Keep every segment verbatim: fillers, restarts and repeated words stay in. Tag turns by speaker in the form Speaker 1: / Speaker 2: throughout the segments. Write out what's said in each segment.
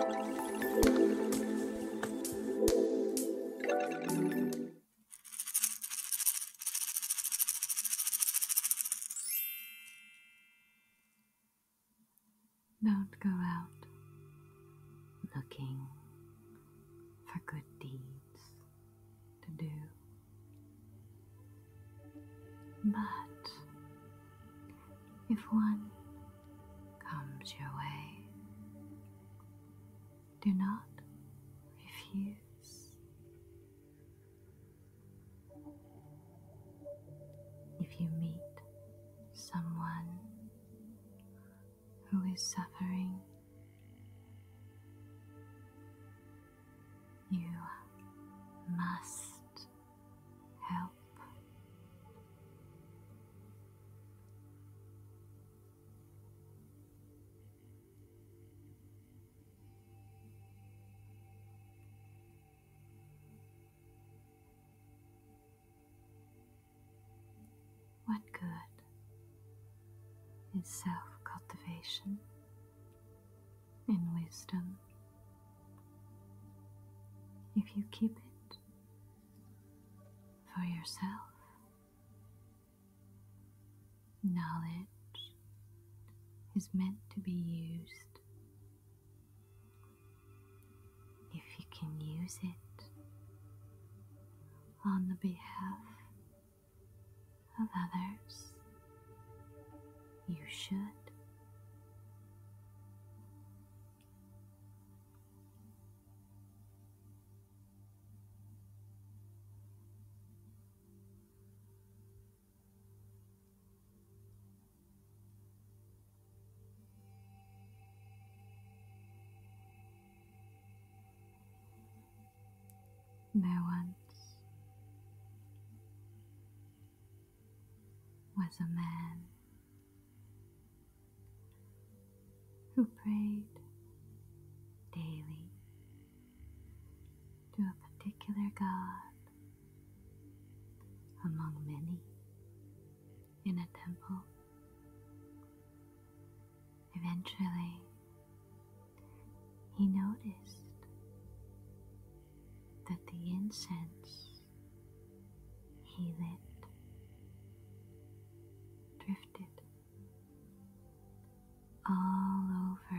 Speaker 1: Don't go out looking for good deeds to do, but if one comes your way, do not refuse. If you meet someone who is suffering, you must help. What good is self-cultivation and wisdom if you keep it for yourself? Knowledge is meant to be used. If you can use it on the behalf of others, you should. There once was a man who prayed daily to a particular god among many in a temple. Eventually, he noticed that the incense he lit drifted all over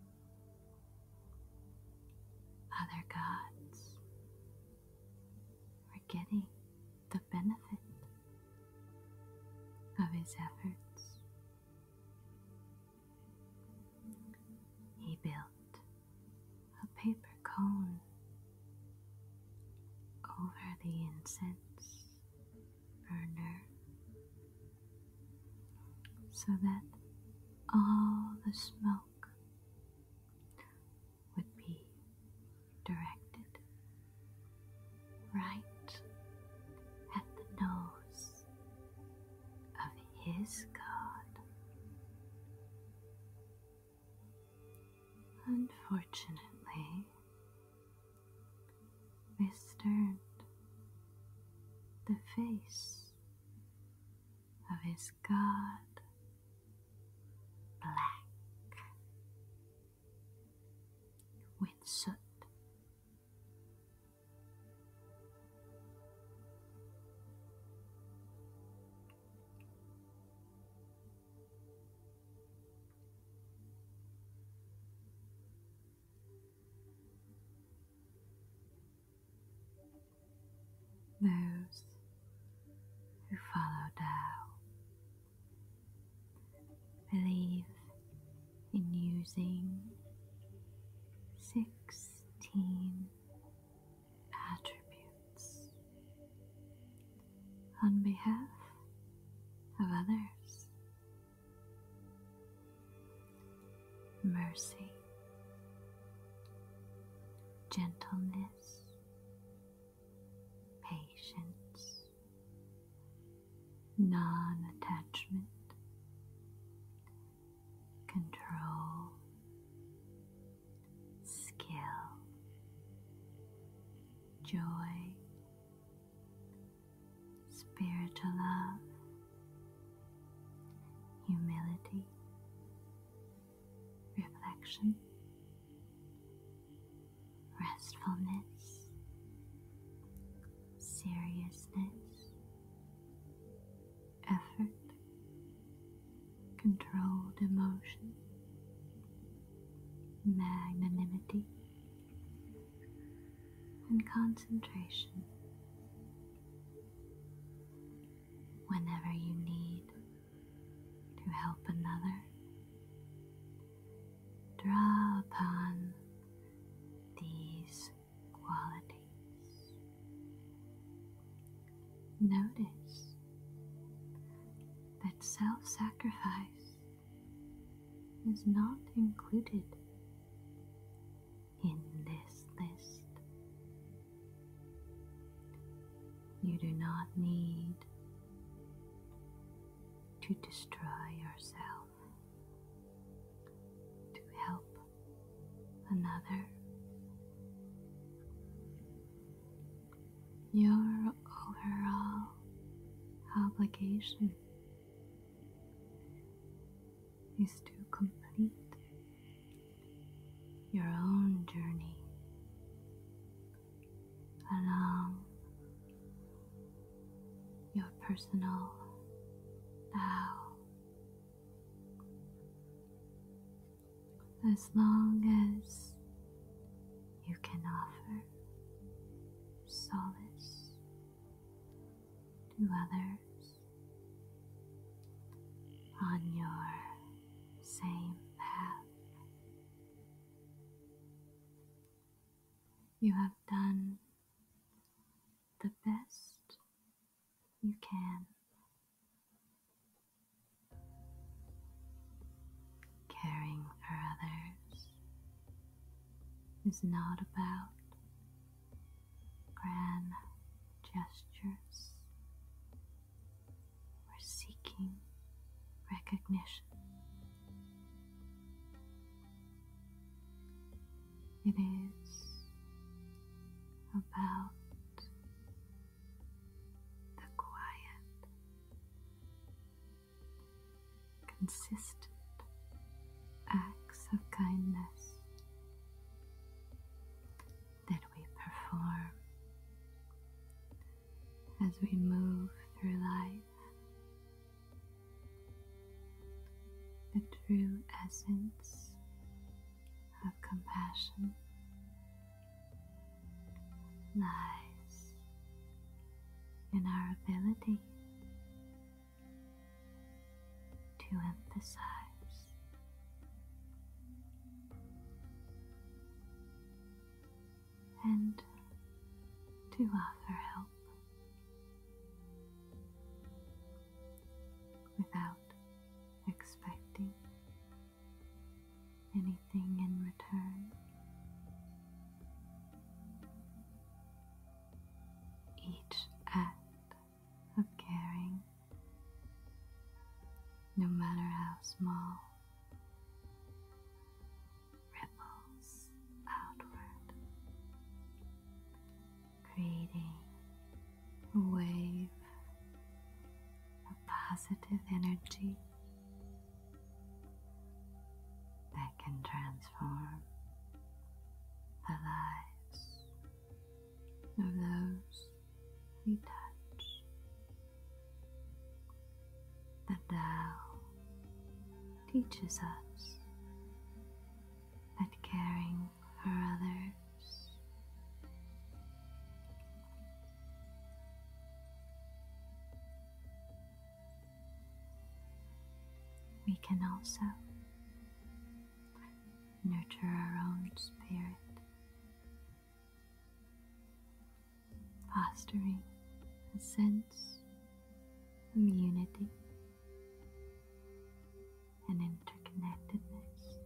Speaker 1: other gods, were getting the benefit of his efforts. He built a paper cone over the incense burner so that all the smoke would be directed right at the nose of his god. Unfortunately, this turned the face of his god black with soot. Those who follow Tao believe in using sixteen attributes on behalf of others: mercy, gentleness, patience, non-attachment, control, skill, joy, spiritual love, humility, reflection, restfulness, seriousness, effort, controlled emotion, magnanimity, and concentration. Whenever you need to help another, draw upon these qualities. Notice that self-sacrifice is not included in this list. You do not need to destroy yourself to help another. Your overall obligation is to complete your own journey along your personal Tao. As long as you can offer solace to others on your same path, you have done the best you can. Caring for others is not about grand gestures or seeking recognition. It is about the quiet, consistent acts of kindness that we perform as we move through life. The true essence of compassion lies in our ability to emphasize and to offer help without expecting anything in return. Each act of caring, no matter how small, ripples outward, creating a wave of positive energy that can transform the lives of those we touch. The Tao teaches us that caring for others we can also nurture our own spirit, fostering a sense of unity and interconnectedness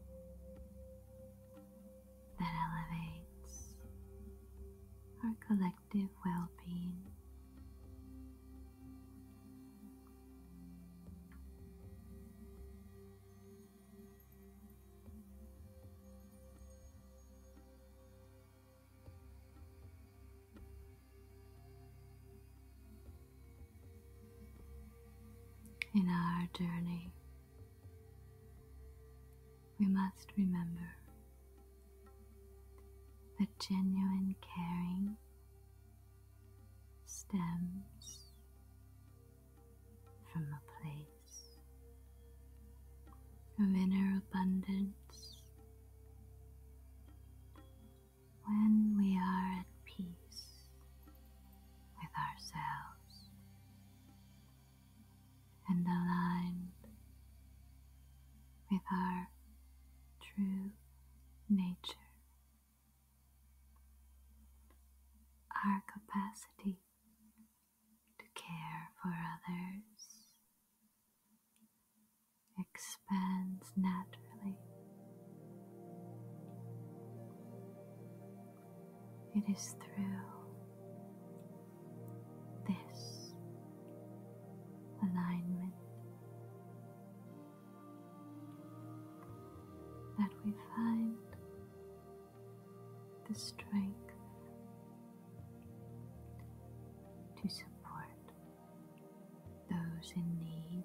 Speaker 1: that elevates our collective well-being. In our journey, we must remember that genuine caring stems from a place of inner abundance. When we are at peace with ourselves and aligned with our true nature, our capacity to care for others expands naturally. It is through this alignment that we find the strength to support those in need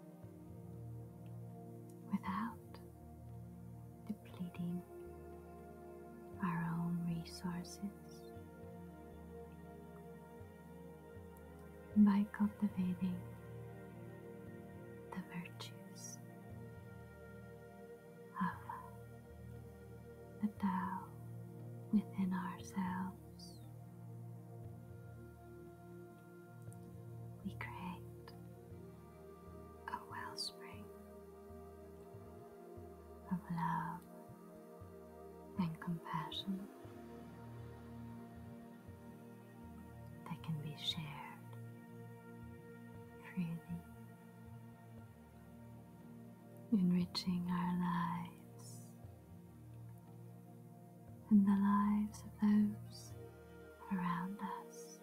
Speaker 1: without depleting our own resources. By cultivating the virtues of the Tao within ourselves, we create a wellspring of love and compassion that can be shared freely, enriching our lives and the lives of those around us.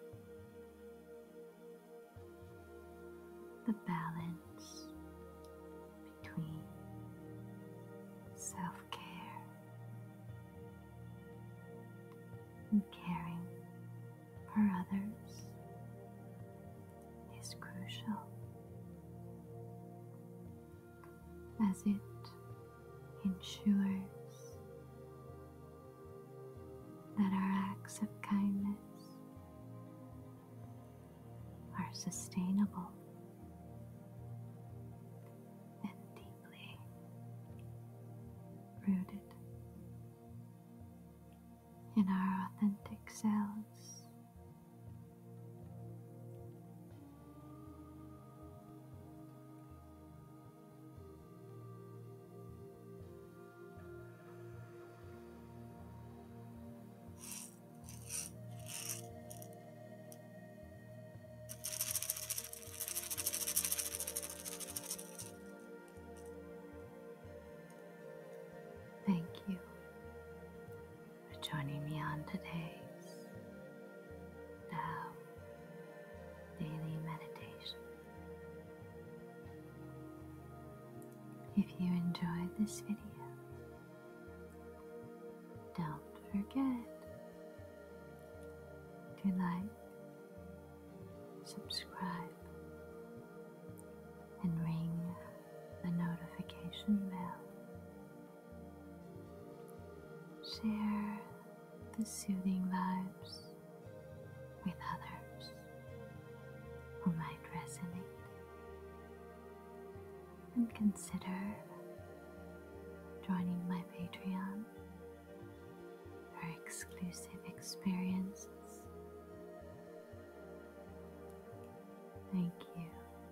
Speaker 1: The balance between self-care and caring for others is crucial, as it ensures that our acts of kindness are sustainable and deeply rooted in our authentic selves. Thank you for joining me on today's Tao Daily Meditation. If you enjoyed this video, don't forget to like, subscribe, and ring the notification bell. Share the soothing vibes with others who might resonate, and consider joining my Patreon for exclusive experiences. Thank you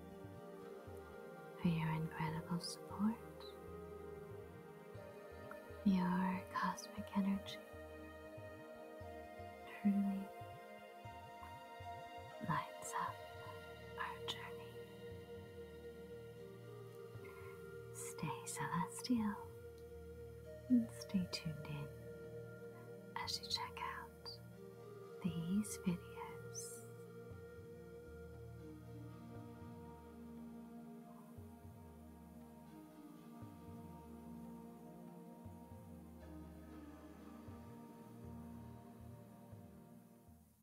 Speaker 1: for your incredible support. Your cosmic energy truly lights up our journey. Stay celestial and stay tuned in as you check out these videos